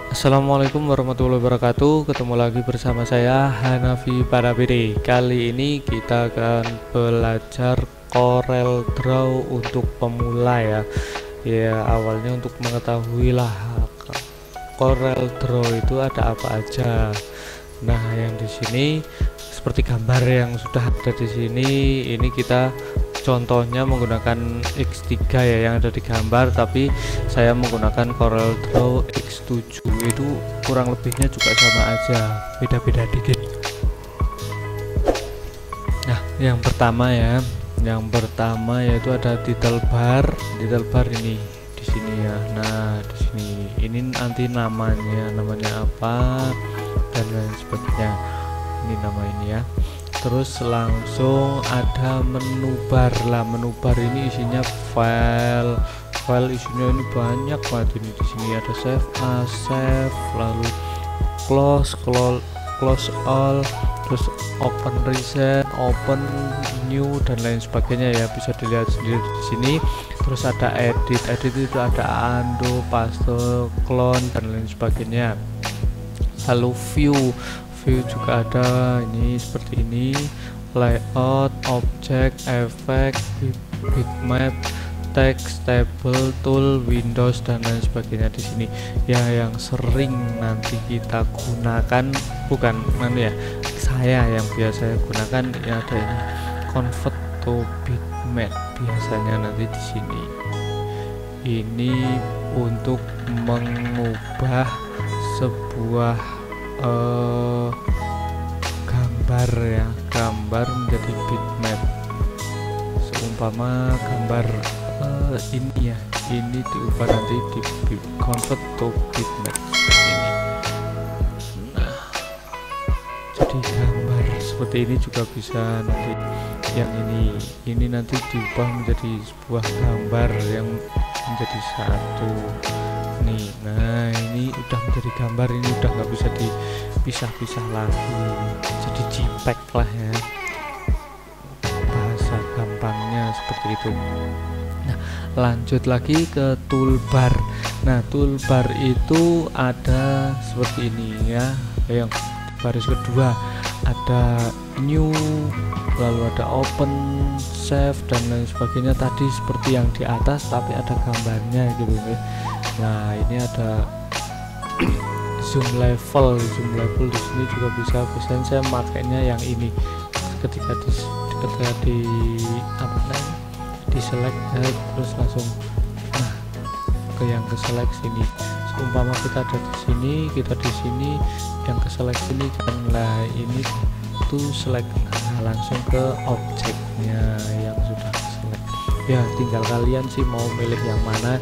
Assalamualaikum warahmatullahi wabarakatuh. Ketemu lagi bersama saya Hanafi Parabede. Kali ini kita akan belajar Corel Draw untuk pemula ya. Ya, awalnya untuk mengetahui lah Corel Draw itu ada apa aja. Nah, yang di sini seperti gambar yang sudah ada di sini, ini kita contohnya menggunakan X3 ya yang ada di gambar, tapi saya menggunakan Corel Draw X7. Itu kurang lebihnya juga sama aja, beda-beda dikit. Nah, yang pertama yaitu ada title bar ini di sini ya. Nah, di sini ini nanti namanya apa dan lain sebagainya. Ini nama ini ya. Terus langsung ada menu bar lah. Menu bar ini isinya file isinya ini banyak banget. Ini di sini ada save as, save, lalu close all, terus open recent, open new dan lain sebagainya ya, bisa dilihat sendiri di sini. Terus ada edit itu ada undo, paste, clone dan lain sebagainya. Lalu view juga ada, ini seperti ini, layout, object, effect, bitmap, text, table, tool, windows dan lain sebagainya di sini. Ya, yang sering nanti kita gunakan, bukan nanti ya, saya yang biasa gunakan ya, ada ini convert to bitmap biasanya nanti di sini. Ini untuk mengubah sebuah gambar menjadi bitmap. Seumpama gambar ini ya, ini diubah nanti di convert to bitmap ini. Nah, jadi gambar seperti ini juga bisa nanti. Yang ini nanti diubah menjadi sebuah gambar yang menjadi satu nih. Nah, ini udah menjadi gambar, ini udah nggak bisa dipisah-pisah lagi, jadi JPEG lah ya, bahasa gampangnya seperti itu. Nah, lanjut lagi ke toolbar. Nah, toolbar itu ada seperti ini ya. Yang baris kedua ada new, lalu ada open, save dan lain sebagainya, tadi seperti yang di atas tapi ada gambarnya gitu ya. Nah, ini ada zoom level di sini juga bisa. Biasanya saya makainya yang ini ketika di apa namanya, di select ya, terus langsung ke yang ke select sini. Seumpama kita ada di sini, yang ke select sini kan, lah ini tuh select, langsung ke objeknya yang sudah select ya. Tinggal kalian sih mau milih yang mana.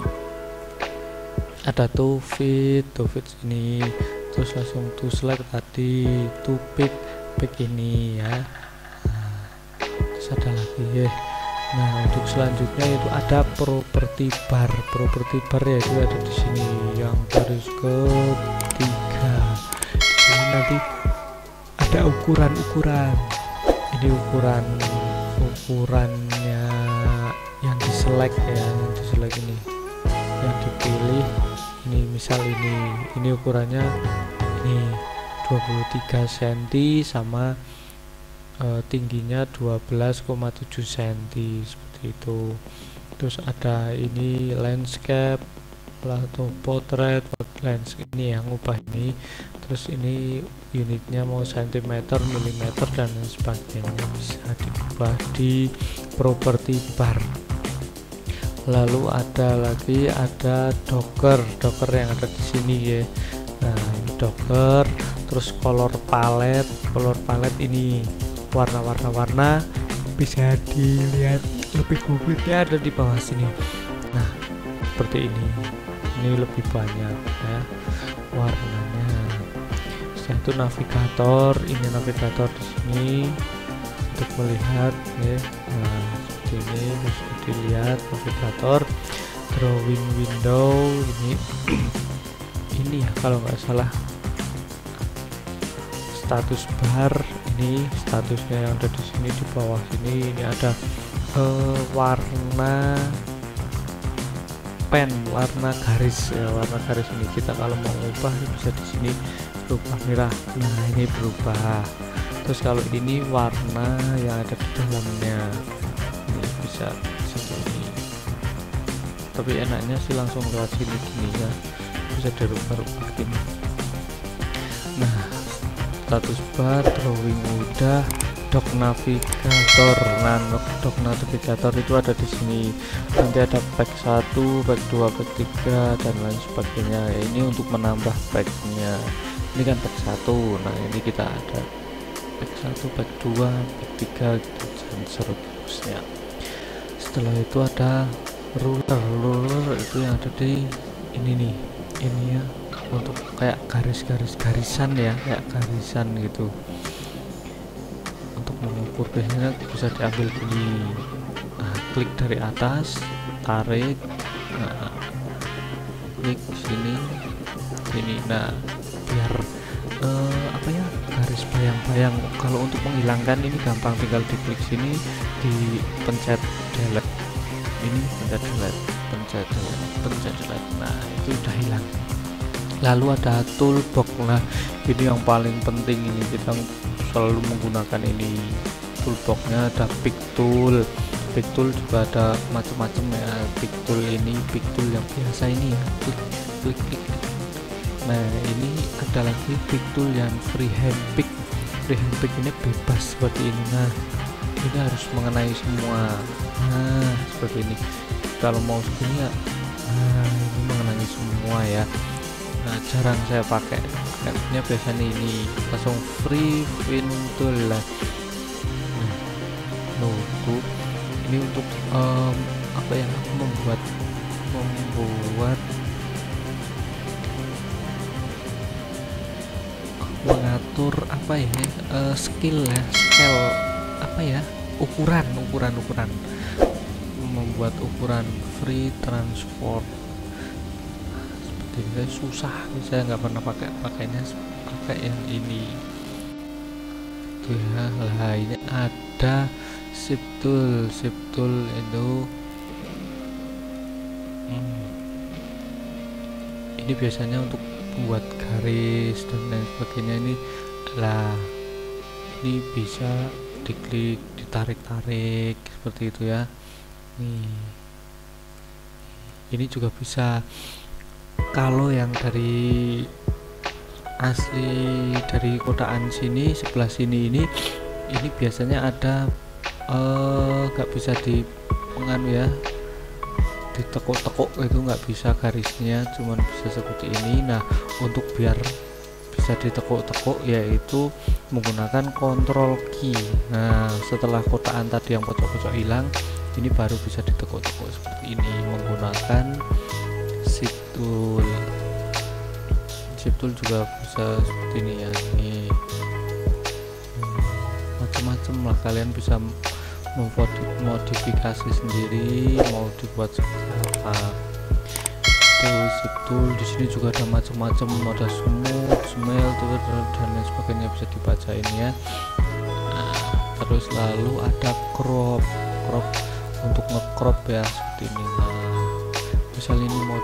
Ada to fit ini, terus langsung to select tadi, to pick ini ya. Terus ada lagi ya. Nah, untuk selanjutnya itu ada property bar ya, itu ada di sini yang baris ketiga. Ini nanti ada ukuran ini ukurannya yang di select ya, ini yang dipilih. Ini misal ini ukurannya ini 23 cm sama tingginya 12,7 cm seperti itu. Terus ada ini landscape atau portrait ini yang ubah ini. Terus ini unitnya mau cm, milimeter dan lain sebagainya, bisa diubah di property bar. Lalu ada docker yang ada di sini ya. Nah, ini docker. Terus color palette ini warna bisa dilihat lebih konkretnya ada di bawah sini. Nah, seperti ini lebih banyak ya warnanya. Setelah itu navigator, ini navigator di sini untuk melihat ya. Nah, seperti ini bisa dilihat navigator. Drawing window ini ya kalau nggak salah. Status bar, ini statusnya yang ada di sini di bawah sini. Ini ada warna P pen warna garis ya, warna garis ini kita kalau mau ubah bisa di sini berubah merah. Nah ini berubah. Terus kalau ini warna yang ada di dalamnya ini bisa sini, tapi enaknya sih langsung lewat sini gini ya, bisa dirubah-rubah gini. Nah status bar, drawing udah, dock navigator. Nah dock navigator itu ada di sini, nanti ada pack 1, pack 2, pack 3 dan lain sebagainya. Ini untuk menambah packnya, ini kan pack 1. Nah ini kita ada pack 1, pack 2, pack 3 gitu, dan seterusnya. Setelah itu ada ruler itu yang ada di ini nih, ini ya, untuk kayak garisan ya, kayak garisan gitu. Untuk mengukur biasanya bisa diambil gini. Nah, klik dari atas, tarik, nah, klik sini. Nah biar apa ya, garis bayang-bayang. Kalau untuk menghilangkan ini gampang, tinggal diklik sini, dipencet delete. Ini pencet delete, pencet delete. Nah itu udah hilang. Lalu ada toolbox. Nah ini yang paling penting, ini kita selalu menggunakan ini. Toolboxnya ada pick tool juga ada macam-macam ya. Pick tool ini, pick tool yang biasa ini ya, klik. Nah ini ada lagi pick tool yang freehand pick ini bebas seperti ini. Nah ini harus mengenai semua. Nah seperti ini, kalau mau segini ya, nah ini mengenai semua ya. Nah jarang saya pakai, pakainya biasanya ini langsung free pin tool lah. Nunggu ini untuk apa ya, membuat mengatur apa ya, skill apa ya, ukuran, membuat ukuran free transport. Seperti ini susah, saya nggak pernah pakainya yang ini tuh ya. Lah ini ada shape tool itu ini biasanya untuk buat garis dan lain sebagainya. Ini lah, ini bisa diklik, ditarik seperti itu ya. Nih ini juga bisa. Kalau yang dari asli dari kotaan sini, sebelah sini ini biasanya ada nggak bisa di menganu ya, ditekuk-tekuk itu nggak bisa garisnya, cuman bisa seperti ini. Nah untuk biar bisa ditekuk-tekuk yaitu menggunakan control key. Nah setelah kotaan tadi yang pojok-pojok hilang, ini baru bisa ditekuk-tekuk seperti ini menggunakan shape tool. Shape tool juga bisa seperti ini ya. Nih macam-macam lah, kalian bisa modifikasi sendiri mau dibuat seperti apa. Shape tool di sini juga ada macam-macam, ada smooth, smelt dan lain sebagainya, bisa dibaca ini ya. Nah, terus lalu ada crop untuk nge-crop ya, seperti ini. Nah misal ini mau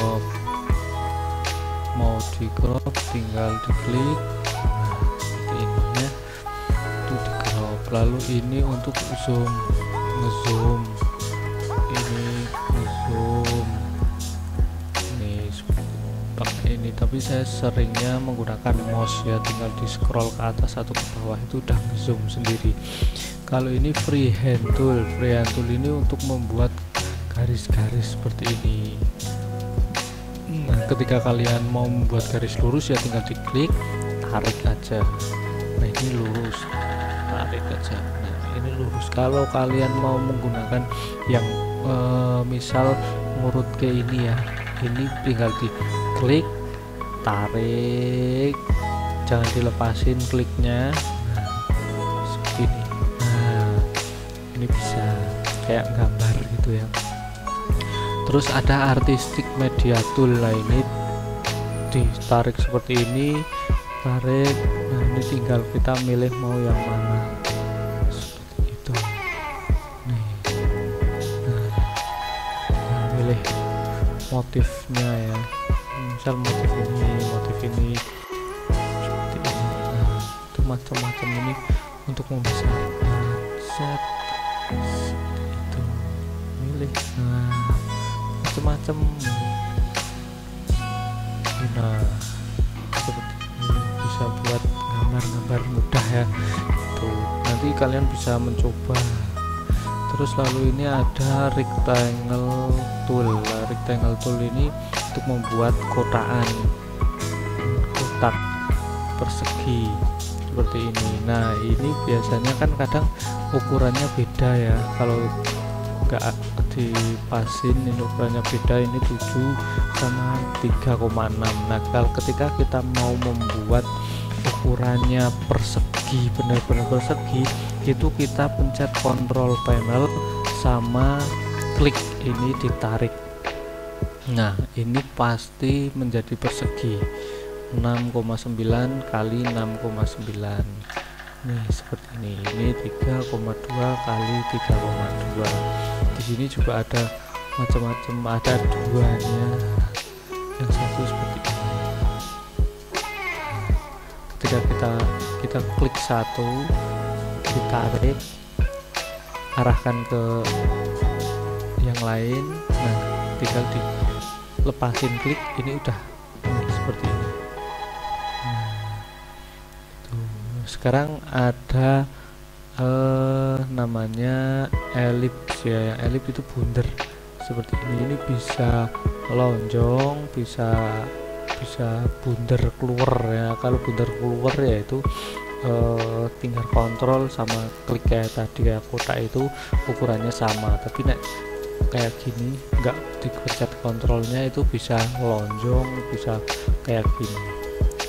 di crop tinggal diklik, nah seperti ini ya, itu di crop. Lalu ini untuk zoom, ngezoom, ini ngezoom, ini pakai ini. Tapi saya seringnya menggunakan mouse ya, tinggal di scroll ke atas atau ke bawah itu udah ngezoom sendiri. Kalau ini freehand tool ini untuk membuat garis-garis seperti ini. Nah ketika kalian mau membuat garis lurus ya tinggal diklik, tarik aja. Nah ini lurus, tarik aja. Nah ini lurus. Kalau kalian mau menggunakan yang misal ngurut ke ini ya, ini tinggal diklik, tarik, jangan dilepasin kliknya. Nah seperti ini. Nah ini bisa kayak gambar gitu ya. Terus ada artistic media tool. Lah ini ditarik seperti ini, tarik. Nah ini tinggal kita milih mau yang mana, seperti itu nih. Nah milih motifnya ya, misal motif ini seperti ini. Nah, itu macam-macam ini untuk membesarkan set seperti itu, milih macam-macam. Nah, seperti ini bisa buat gambar-gambar mudah ya. Tuh, nanti kalian bisa mencoba. Terus lalu ini ada rectangle tool. Rectangle tool ini untuk membuat kotak persegi seperti ini. Nah, ini biasanya kan kadang ukurannya beda ya, kalau nggak dipasin ini ukurannya beda, ini 7 sama 3,6. Nah, kalau ketika kita mau membuat ukurannya persegi, benar-benar persegi, itu kita pencet kontrol panel sama klik ini, ditarik. Nah, ini pasti menjadi persegi 6,9 kali 6,9. Nih seperti ini 3,2 kali 3,2. Di sini juga ada macam-macam, ada duanya, yang satu seperti ini. Ketika kita klik satu, ditarik, arahkan ke yang lain. Nah, tinggal dilepasin klik, ini udah seperti ini. Sekarang ada namanya elips ya, yang elips itu bundar seperti ini bisa lonjong, bisa bundar keluar ya. Kalau bundar keluar ya itu tinggal kontrol sama klik kayak tadi, kayak kotak itu ukurannya sama, tapi kayak gini nggak dipencet kontrolnya itu bisa lonjong, bisa kayak gini.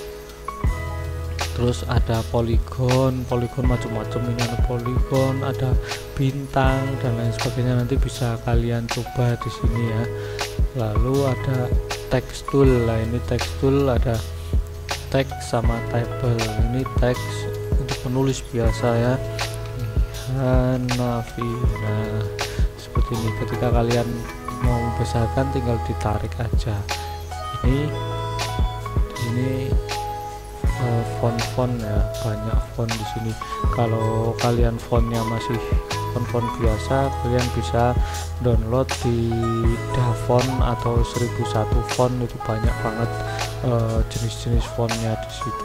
Terus ada poligon macam-macam, ini ada poligon, ada bintang dan lain sebagainya, nanti bisa kalian coba di sini ya. Lalu ada text tool. Nah, ini text tool ada teks sama table. Ini teks untuk menulis biasa ya, Hanafi. Nah, seperti ini. Ketika kalian mau membesarkan tinggal ditarik aja. Ini font ya, banyak font di sini. Kalau kalian fontnya masih font biasa, kalian bisa download di Davon atau 1001 font, itu banyak banget jenis-jenis fontnya di situ.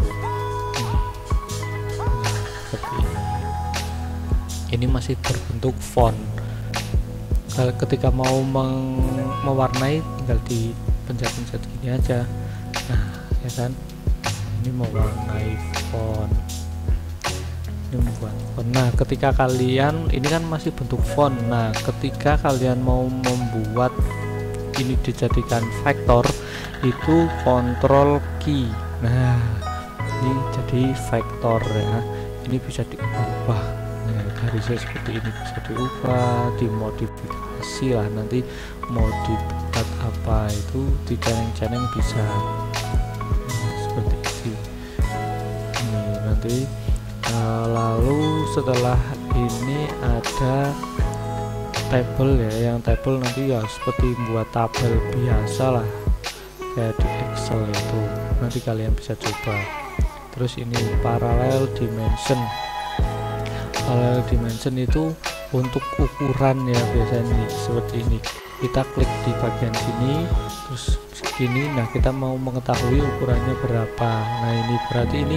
Nah, seperti ini masih berbentuk font. Ketika mau mewarnai tinggal dipencet-pencet gini aja. Nah, ya kan, ini mewarnai font, ini membuat font. Nah, ketika kalian, ini kan masih bentuk font. Nah, ketika kalian mau membuat ini dijadikan vektor, itu kontrol key. Nah, ini jadi vektor ya. Ini bisa diubah. Nah, garisnya seperti ini bisa diubah, dimodifikasi lah, nanti mau dibuat apa itu diceneng-ceneng bisa. Seperti ini nanti. Lalu setelah ini ada table ya, yang table nanti ya seperti buat tabel biasa lah kayak di Excel itu, nanti kalian bisa coba. Terus ini parallel dimension. Parallel dimension itu untuk ukuran ya, biasanya nih seperti ini, kita klik di bagian sini terus segini. Nah, kita mau mengetahui ukurannya berapa. Nah, ini berarti ini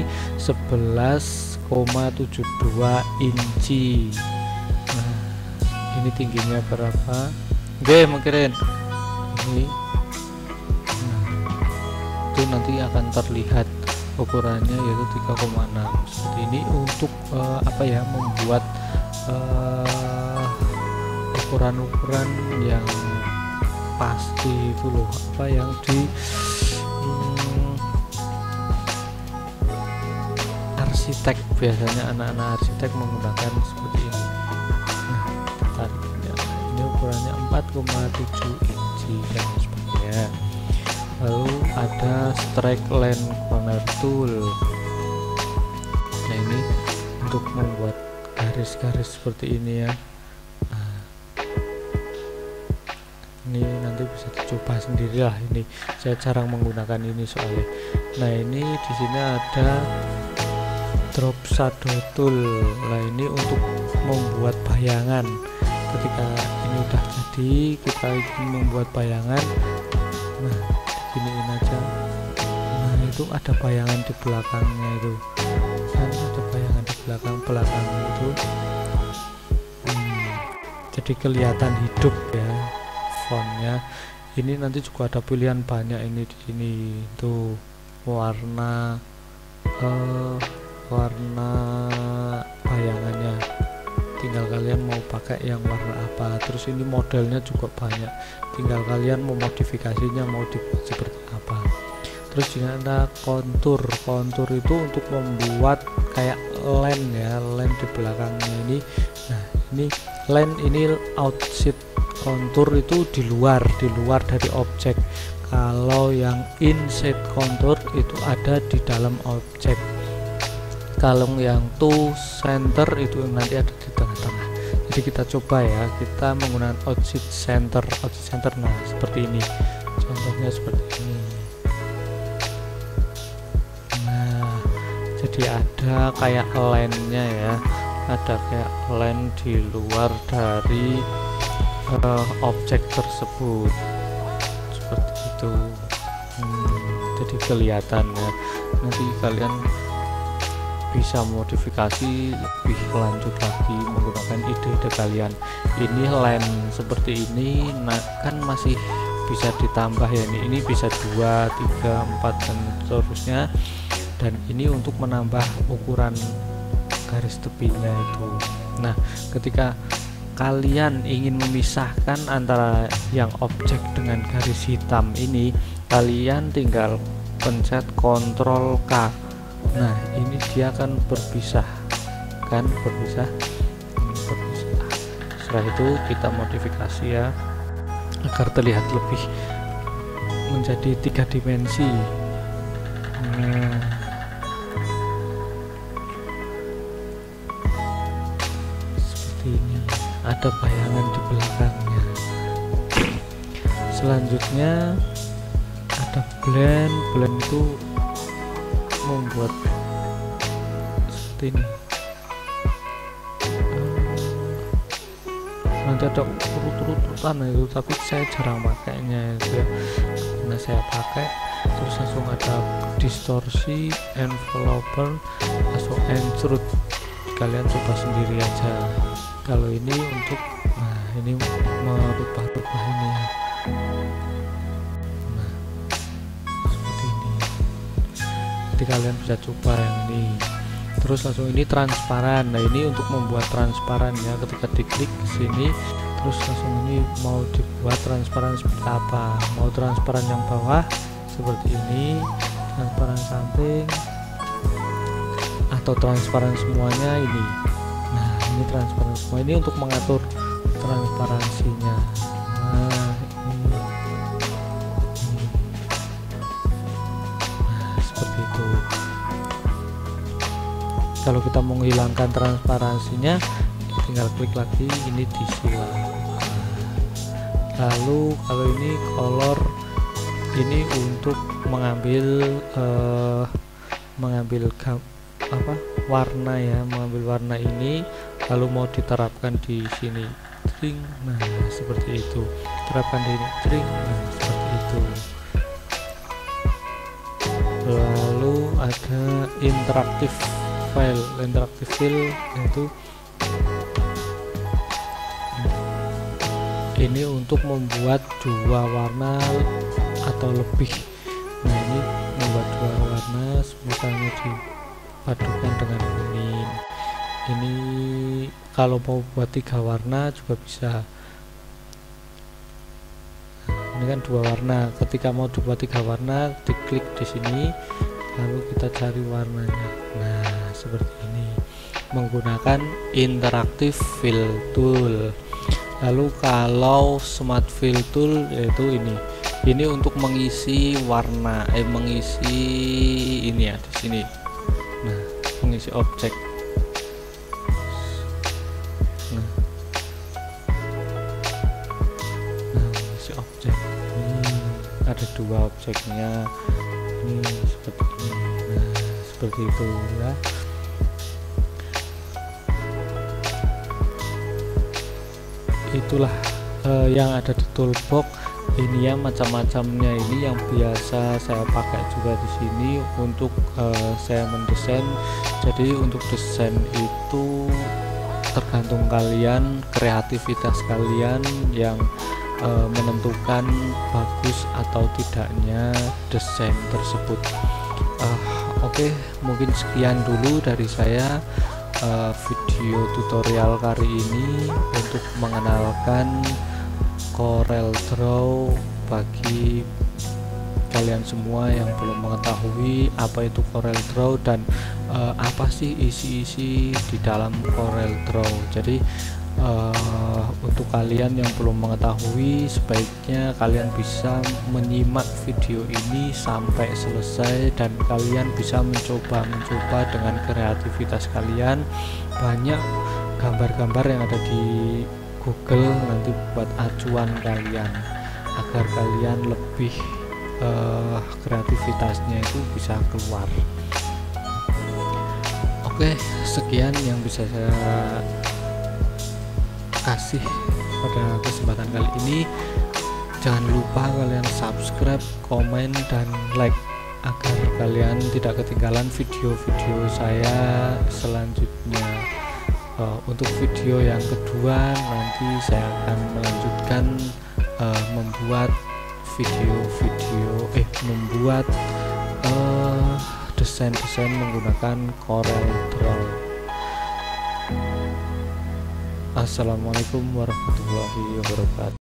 11,72 inci. Nah, ini tingginya berapa? Oke, mungkin ini. Nah, itu nanti akan terlihat ukurannya yaitu 3,6 seperti ini. Untuk apa ya, membuat ukuran-ukuran yang pasti itu loh, apa yang di arsitek, biasanya anak-anak arsitek menggunakan seperti ini. Nah, tariknya ini ukurannya 4,7 inci dan sebagainya. Lalu ada straight line corner tool. Nah, ini untuk membuat garis-garis seperti ini ya. Nah, ini nanti bisa dicoba sendirilah. Ini saya jarang menggunakan ini soalnya. Nah, ini di sini ada drop shadow tool. Nah, ini untuk membuat bayangan. Ketika ini udah jadi, kita ingin membuat bayangan, nah giniin aja. Nah, itu ada bayangan di belakangnya itu kan, ada bayangan di belakang itu. Jadi kelihatan hidup ya fontnya. Ini nanti juga ada pilihan banyak ini di sini tuh, warna bayangannya, tinggal kalian mau pakai yang warna apa. Terus ini modelnya juga banyak, tinggal kalian mau modifikasinya mau dibuat seperti apa. Terus juga ada kontur itu untuk membuat kayak line ya, line di belakangnya ini. Nah, ini line, ini outside kontur itu di luar dari objek. Kalau yang inside kontur itu ada di dalam objek. Kalau yang to center itu nanti ada di tengah-tengah. Jadi kita coba ya, kita menggunakan outside center. Nah, seperti ini contohnya, seperti ini. Nah, jadi ada kayak line-nya ya, ada kayak line di luar dari objek tersebut, seperti itu. Jadi kelihatan ya, nanti kalian bisa modifikasi lebih lanjut lagi menggunakan ide-ide kalian. Ini line seperti ini, nah kan masih bisa ditambah ya, ini bisa 2, 3, 4 dan seterusnya. Dan ini untuk menambah ukuran garis tepinya itu. Nah, ketika kalian ingin memisahkan antara yang objek dengan garis hitam ini, kalian tinggal pencet Ctrl K. Nah, ini dia akan berpisah kan, berpisah. Setelah itu kita modifikasi ya, agar terlihat lebih menjadi 3 dimensi. Nah, seperti ini, ada bayangan di belakangnya. Selanjutnya ada blend itu membuat seperti ini. Nanti ada urut-urutan itu, tapi saya jarang pakainya itu ya, karena saya pakai terus langsung ada distorsi, enveloper, langsung extrude. Kalian coba sendiri aja. Kalau ini untuk, nah ini merubah-rubah ini ya. Nah, seperti ini. Jadi kalian bisa coba yang ini. Terus langsung ini transparan. Nah, ini untuk membuat transparan ya, ketika diklik ke sini terus langsung ini mau dibuat transparan seperti apa. Mau transparan yang bawah seperti ini, transparan samping, atau transparan semuanya ini. Nah, ini transparan semua, ini untuk mengatur transparansinya. Nah, ini. Nah, seperti itu. Kalau kita menghilangkan transparansinya, tinggal klik lagi ini di sila. Lalu kalau ini color, ini untuk mengambil warna ya, mengambil warna ini lalu mau diterapkan di sini. String, nah seperti itu. Terapkan di ini string, nah seperti itu. Lalu ada interaktif file, yaitu ini untuk membuat 2 warna atau lebih. Nah, ini membuat 2 warna, misalnya dipadukan dengan kuning. Ini kalau mau buat 3 warna juga bisa. Ini kan 2 warna. Ketika mau dibuat 3 warna, diklik di sini, lalu kita cari warnanya. Nah, seperti ini menggunakan interactive fill tool. Lalu kalau smart fill tool yaitu ini untuk mengisi warna, mengisi ini ya di sini. Nah, mengisi objek. Nah, mengisi objek. ada dua objeknya ini seperti ini. Nah, seperti itu ya. Itulah yang ada di toolbox ini ya, macam-macamnya ini yang biasa saya pakai juga di sini untuk saya mendesain. Jadi untuk desain itu tergantung kalian, kreativitas kalian yang menentukan bagus atau tidaknya desain tersebut. Oke, mungkin sekian dulu dari saya video tutorial kali ini untuk mengenalkan Corel Draw bagi kalian semua yang belum mengetahui apa itu Corel Draw dan apa sih isi-isi di dalam Corel Draw. Jadi untuk kalian yang belum mengetahui, sebaiknya kalian bisa menyimak video ini sampai selesai dan kalian bisa mencoba dengan kreativitas kalian. Banyak gambar-gambar yang ada di Google nanti buat acuan kalian agar kalian lebih kreativitasnya itu bisa keluar. Oke, sekian yang bisa saya kasih pada kesempatan kali ini. Jangan lupa kalian subscribe, komen, dan like agar kalian tidak ketinggalan video-video saya selanjutnya. Untuk video yang kedua nanti saya akan melanjutkan membuat membuat desain-desain menggunakan Corel Draw. Assalamualaikum warahmatullahi wabarakatuh.